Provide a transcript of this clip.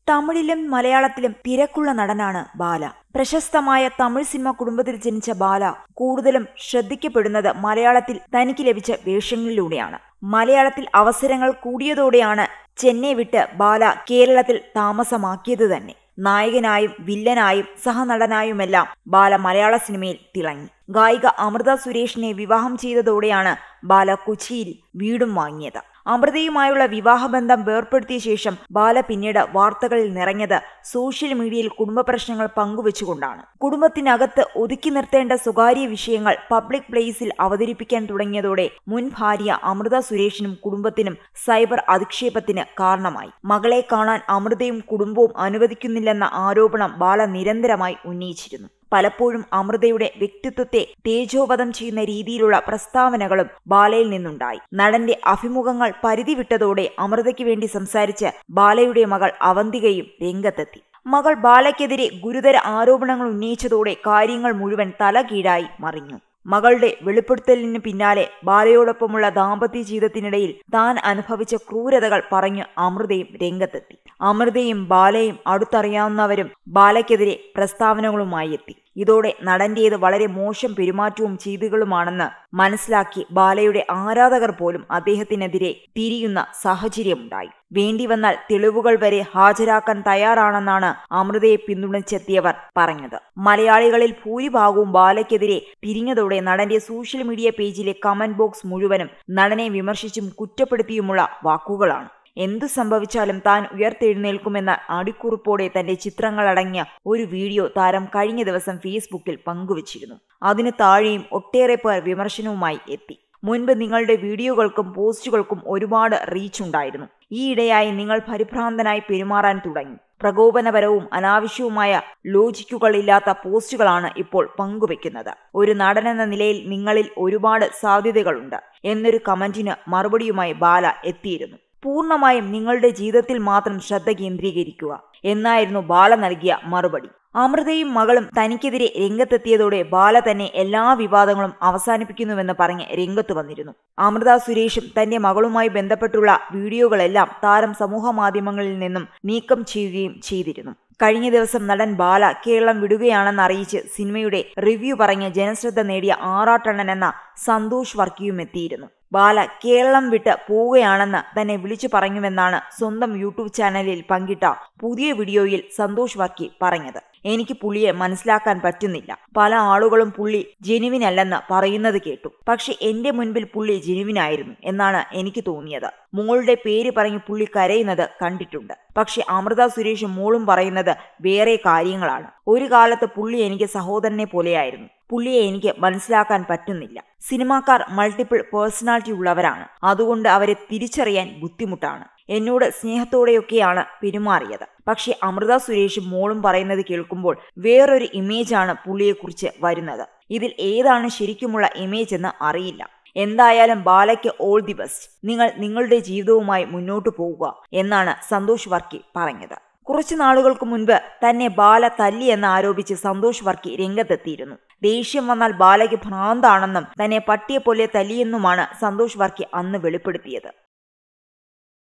തമിഴിലും മലയാളത്തിലും തിരക്കുള്ള നടനാണ് ബാല. പ്രശസ്തമായ തമിഴ് സിനിമ കുടുംബത്തിൽ ജനിച്ച ബാല കൂടുതലും ശ്രദ്ധിക്കപ്പെടുന്നത് മലയാളത്തിൽ തനിക്ക് ലഭിച്ച വേഷങ്ങളിലൂടെയാണ്. മലയാളത്തിൽ അവസരങ്ങൾ കൂടിയതോടെയാണ് ചെന്നൈ വിട്ട് ബാല കേരളത്തിൽ താമസമാക്കിയത് തന്നെ. നായകനായും വില്ലനായും സഹനടനായുമെല്ലാം ബാല മലയാള സിനിമയിൽ തിളങ്ങി. ഗായിക അമൃത സുരേഷിനെ വിവാഹം ചെയ്തതോടെയാണ് ബാല കൊച്ചിയിൽ വീടും വാങ്ങിയത്. അമൃതയുമായുള്ള വിവാഹബന്ധം വേർപ്പെടുത്തിയ ശേഷം ബാല പിന്നീട് വാർത്തകളിൽ നിറഞ്ഞത് സോഷ്യൽ മീഡിയയിൽ കുടുംബ പ്രശ്നങ്ങൾ പങ്കുവച്ചുകൊണ്ടാണ്. കുടുംബത്തിനകത്ത് ഒതുക്കി നിർത്തേണ്ട സ്വകാര്യ വിഷയങ്ങൾ പബ്ലിക് പ്ലേസിൽ അവതരിപ്പിക്കാൻ തുടങ്ങിയതോടെ മുൻ ഭാര്യ അമൃത സുരേഷിനും കുടുംബത്തിനും സൈബർ അധിക്ഷേപത്തിന് കാരണമായി. മകളെ കാണാൻ അമൃതയും കുടുംബവും അനുവദിക്കുന്നില്ലെന്ന ആരോപണം ബാല നിരന്തരമായി ഉന്നയിച്ചിരുന്നു. പലപ്പോഴും അമൃതയുടെ വ്യക്തിത്വത്തെ തേജോവധം ചെയ്യുന്ന രീതിയിലുള്ള പ്രസ്താവനകളും ബാലയിൽ നിന്നുണ്ടായി. നടന്റെ അഭിമുഖങ്ങൾ പരിധി വിട്ടതോടെ അമൃതയ്ക്ക് വേണ്ടി സംസാരിച്ച് ബാലയുടെ മകൾ അവന്തികയും രംഗത്തെത്തി. മകൾ ബാലയ്ക്കെതിരെ ഗുരുതര ആരോപണങ്ങൾ ഉന്നയിച്ചതോടെ കാര്യങ്ങൾ മുഴുവൻ തലകീഴായി മറിഞ്ഞു. മകളുടെ വെളിപ്പെടുത്തലിന് പിന്നാലെ ബാലയോടൊപ്പമുള്ള ദാമ്പത്യ ജീവിതത്തിനിടയിൽ താൻ അനുഭവിച്ച ക്രൂരതകൾ പറഞ്ഞ് അമൃതയും രംഗത്തെത്തി. അമൃതയും ബാലയും അടുത്തറിയാവുന്നവരും ബാലയ്ക്കെതിരെ പ്രസ്താവനകളുമായി എത്തി. ഇതോടെ നടന്റേത് വളരെ മോശം പെരുമാറ്റവും ചെയ്തികളുമാണെന്ന് മനസ്സിലാക്കി ബാലയുടെ ആരാധകർ പോലും അദ്ദേഹത്തിനെതിരെ തിരിയുന്ന സാഹചര്യമുണ്ടായി. വേണ്ടിവന്നാൽ തെളിവുകൾ വരെ ഹാജരാക്കാൻ തയ്യാറാണെന്നാണ് അമൃതയെ പിന്തുണച്ചെത്തിയവർ പറഞ്ഞത്. മലയാളികളിൽ ഭൂരിഭാഗവും ബാലയ്ക്കെതിരെ തിരിഞ്ഞതോടെ നടന്റെ സോഷ്യൽ മീഡിയ പേജിലെ കമന്റ് ബോക്സ് മുഴുവനും നടനെ വിമർശിച്ചും കുറ്റപ്പെടുത്തിയുമുള്ള വാക്കുകളാണ്. എന്തു സംഭവിച്ചാലും താൻ ഉയർത്തെഴുന്നേൽക്കുമെന്ന അടിക്കുറിപ്പോടെ തന്റെ ചിത്രങ്ങളടങ്ങിയ ഒരു വീഡിയോ താരം കഴിഞ്ഞ ദിവസം ഫേസ്ബുക്കിൽ പങ്കുവച്ചിരുന്നു. അതിന് താഴെയും ഒട്ടേറെ പേർ വിമർശനവുമായി എത്തി. മുൻപ് നിങ്ങളുടെ വീഡിയോകൾക്കും പോസ്റ്റുകൾക്കും ഒരുപാട് റീച്ച് ഉണ്ടായിരുന്നു. ഈയിടെയായി നിങ്ങൾ പരിഭ്രാന്തനായി പെരുമാറാൻ തുടങ്ങി. പ്രകോപനപരവും അനാവശ്യവുമായ ലോജിക്കുകളില്ലാത്ത പോസ്റ്റുകളാണ് ഇപ്പോൾ പങ്കുവെക്കുന്നത്. ഒരു നടനെന്ന നിലയിൽ നിങ്ങളിൽ ഒരുപാട് സാധ്യതകളുണ്ട് എന്നൊരു കമന്റിന് മറുപടിയുമായി ബാല എത്തിയിരുന്നു. പൂർണ്ണമായും നിങ്ങളുടെ ജീവിതത്തിൽ മാത്രം ശ്രദ്ധ കേന്ദ്രീകരിക്കുക എന്നായിരുന്നു ബാല നൽകിയ മറുപടി. അമൃതയും മകളും തനിക്കെതിരെ രംഗത്തെത്തിയതോടെ ബാല തന്നെ എല്ലാ വിവാദങ്ങളും അവസാനിപ്പിക്കുന്നുവെന്ന് പറഞ്ഞ് രംഗത്ത് വന്നിരുന്നു. അമൃത സുരേഷും തന്റെ മകളുമായി ബന്ധപ്പെട്ടുള്ള വീഡിയോകളെല്ലാം താരം സമൂഹ മാധ്യമങ്ങളിൽ നിന്നും നീക്കം ചെയ്യുകയും ചെയ്തിരുന്നു. കഴിഞ്ഞ ദിവസം നടൻ ബാല കേരളം വിടുകയാണെന്ന് അറിയിച്ച് സിനിമയുടെ റിവ്യൂ പറഞ്ഞ് ജനശ്രദ്ധ നേടിയ ആറാട്ടണ്ണൻ എന്ന സന്തോഷ് വർക്കിയും എത്തിയിരുന്നു. ബാല കേരളം വിട്ട് പോവുകയാണെന്ന് തന്നെ വിളിച്ചു പറഞ്ഞുവെന്നാണ് സ്വന്തം യൂട്യൂബ് ചാനലിൽ പങ്കിട്ട പുതിയ വീഡിയോയിൽ സന്തോഷ് വർക്കി പറഞ്ഞത്. എനിക്ക് പുള്ളിയെ മനസ്സിലാക്കാൻ പറ്റുന്നില്ല. പല ആളുകളും പുള്ളി ജെനുവിനല്ലെന്ന് പറയുന്നത് കേട്ടു. പക്ഷെ എന്റെ മുൻപിൽ പുള്ളി ജെനുവിനായിരുന്നു എന്നാണ് എനിക്ക് തോന്നിയത്. മോളുടെ പേര് പറഞ്ഞ് പുള്ളി കരയുന്നത് കണ്ടിട്ടുണ്ട്. പക്ഷെ അമൃത സുരേഷും മോളും പറയുന്നത് വേറെ കാര്യങ്ങളാണ്. ഒരു കാലത്ത് പുള്ളി എനിക്ക് സഹോദരനെ പോലെയായിരുന്നു. പുള്ളിയെ എനിക്ക് മനസ്സിലാക്കാൻ പറ്റുന്നില്ല. സിനിമാക്കാർ മൾട്ടിപ്പിൾ പേഴ്സണാലിറ്റി ഉള്ളവരാണ്. അതുകൊണ്ട് അവരെ തിരിച്ചറിയാൻ ബുദ്ധിമുട്ടാണ്. എന്നോട് സ്നേഹത്തോടെയൊക്കെയാണ് പെരുമാറിയത്. പക്ഷെ അമൃത സുരേഷും മോളും പറയുന്നത് കേൾക്കുമ്പോൾ വേറൊരു ഇമേജാണ് പുള്ളിയെക്കുറിച്ച് വരുന്നത്. ഇതിൽ ഏതാണ് ശരിക്കുമുള്ള ഇമേജ് എന്ന് അറിയില്ല. എന്തായാലും ബാലയ്ക്ക് ഓൾ ദി ബെസ്റ്റ്. നിങ്ങൾ നിങ്ങളുടെ ജീവിതവുമായി മുന്നോട്ടു പോവുക എന്നാണ് സന്തോഷ് വർക്കി പറഞ്ഞത്. കുറച്ചു നാളുകൾക്ക് മുൻപ് തന്നെ ബാല തല്ലിയെന്ന് ആരോപിച്ച് സന്തോഷ് വർക്കി രംഗത്തെത്തിയിരുന്നു. ദേഷ്യം വന്നാൽ ബാലയ്ക്ക് ഭ്രാന്താണെന്നും തന്നെ പട്ടിയെപ്പോലെ തല്ലിയെന്നുമാണ് സന്തോഷ് വർക്കി അന്ന് വെളിപ്പെടുത്തിയത്.